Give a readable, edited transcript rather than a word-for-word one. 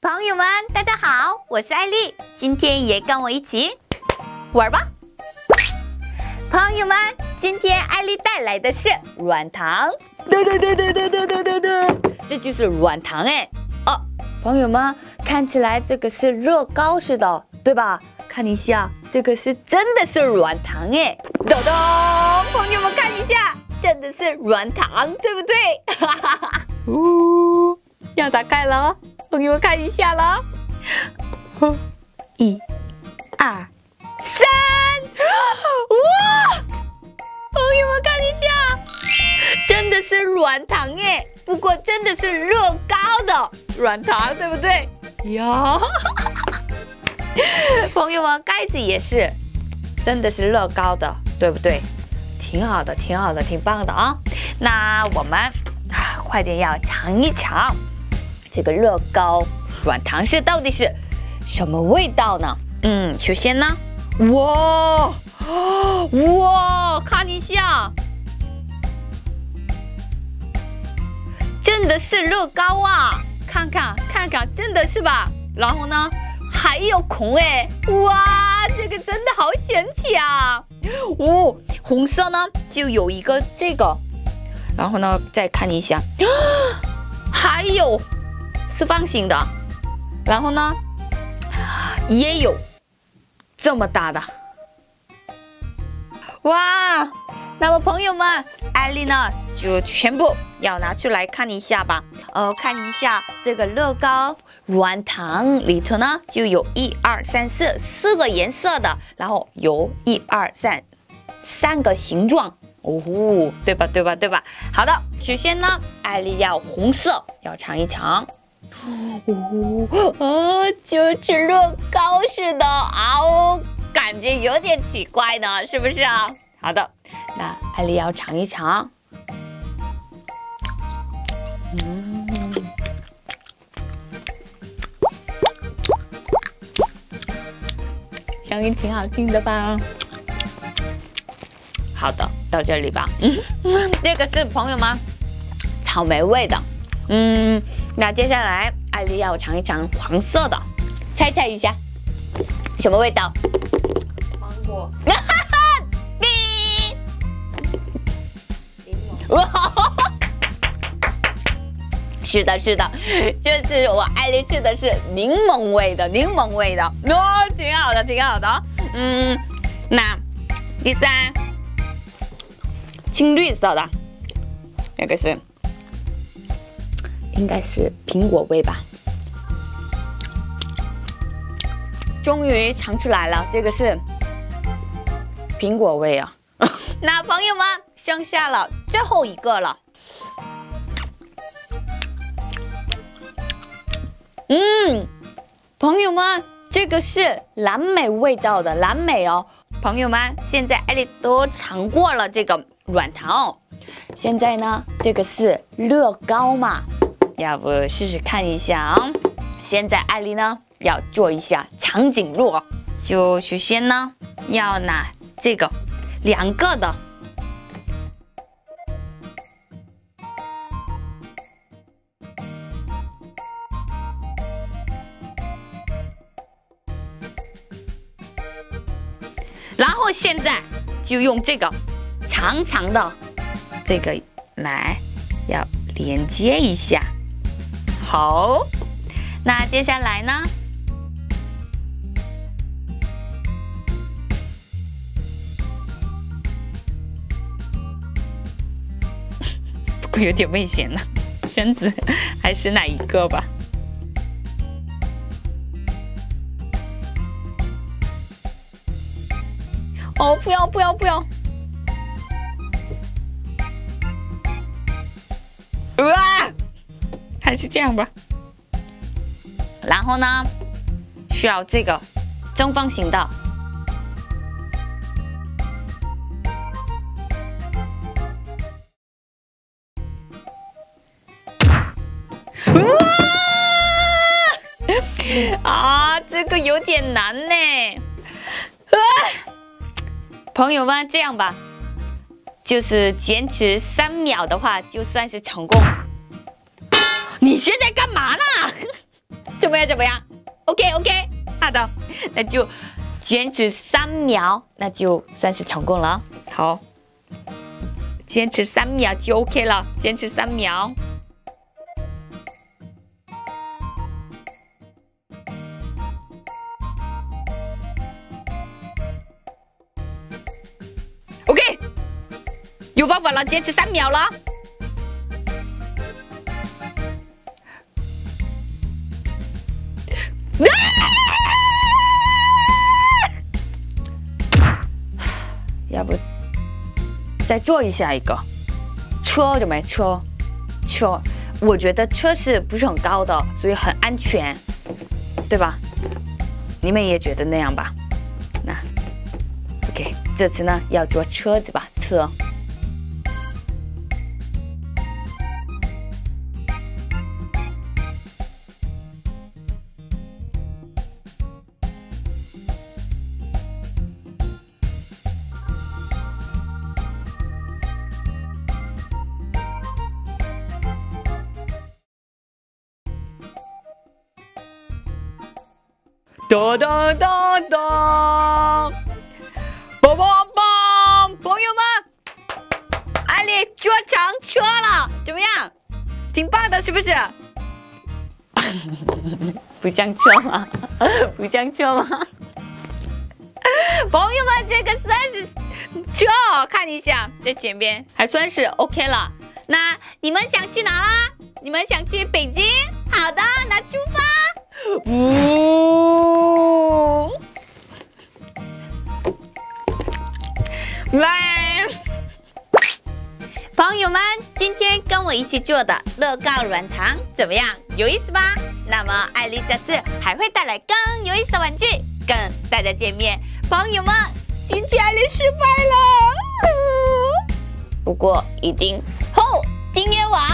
朋友们，大家好，我是艾丽，今天也跟我一起玩吧。朋友们，今天艾丽带来的是软糖，这就是软糖哎。哦，朋友们，看起来这个是乐高似的，对吧？看一下，这个是真的是软糖哎。咚咚，朋友们看一下，真的是软糖，对不对？哈哈哈。要打开了，朋友们看一下了。1、2、3，哇！朋友们看一下，真的是软糖耶！不过真的是乐高的软糖，对不对？呀！朋友们，盖子也是，真的是乐高的，对不对？挺好的，挺好的，挺棒的啊！那我们快点要尝一尝这个乐高软糖是到底是什么味道呢？首先呢，哇，看一下，真的是乐高啊！看看，真的是吧？然后呢，还有孔哎，哇，这个真的好神奇啊！红色呢就有一个这个，然后呢再看一下，还有四方形的，然后呢也有这么大的，哇！那么朋友们，艾丽呢就全部要拿出来看一下吧。看一下这个乐高软糖里头呢就有1、2、3、4个颜色的，然后有1、2、3个形状。对吧？好的，首先呢，艾丽要红色，要尝一尝。就是乐高似的啊，感觉有点奇怪呢，是不是啊？好的，那艾丽要尝一尝。声音挺好听的吧？好的，到这里吧。这个是朋友们草莓味的。那接下来艾丽要尝一尝黄色的，猜一下什么味道？ 芒果。 是的，这次我艾丽吃的是柠檬味的，挺好的。那第三，青绿色的，那个是应该是苹果味吧？终于尝出来了，这个是苹果味啊！那朋友们，剩下了最后一个了。朋友们，这个是蓝莓味道的蓝莓哦。朋友们，现在艾丽都尝过了这个软糖哦。现在呢，这个是乐高嘛，要不试试看一下啊？现在艾丽呢要做一下长颈鹿，就首先呢要拿这个2个的。然后现在就用这个长长的这个来要连接一下。好，那接下来呢？不过有点危险了，绳子还是哪一个吧？哦，不要！还是这样吧。然后呢，需要这个正方形的。这个有点难呢。朋友们，这样吧，就是坚持3秒的话，就算是成功。你现在干嘛呢？ 怎么样？怎么样 ？OK， 好的，那就坚持3秒，那就算是成功了。好，坚持3秒就 OK 了，坚持3秒。OK， 有办法了，坚持3秒了。要不再做一下一个车，怎么样？车，我觉得车是不是很高的，所以很安全，对吧？你们也觉得那样吧？那 OK， 这次呢要做车子吧，车。咚咚咚咚，梆梆梆！朋友们，艾丽做成车了，怎么样？挺棒的，是不是？不像车吗？不像车吗？朋友们，这个算是车，看一下在前边，还算是 OK 了。那你们想去哪啦？你们想去北京？好的，那出发。呜！来，朋友们，今天跟我一起做的乐高软糖怎么样？有意思吧？那么艾丽下次还会带来更有意思的玩具跟大家见面。朋友们，今天艾丽失败了，不过一定后订阅我。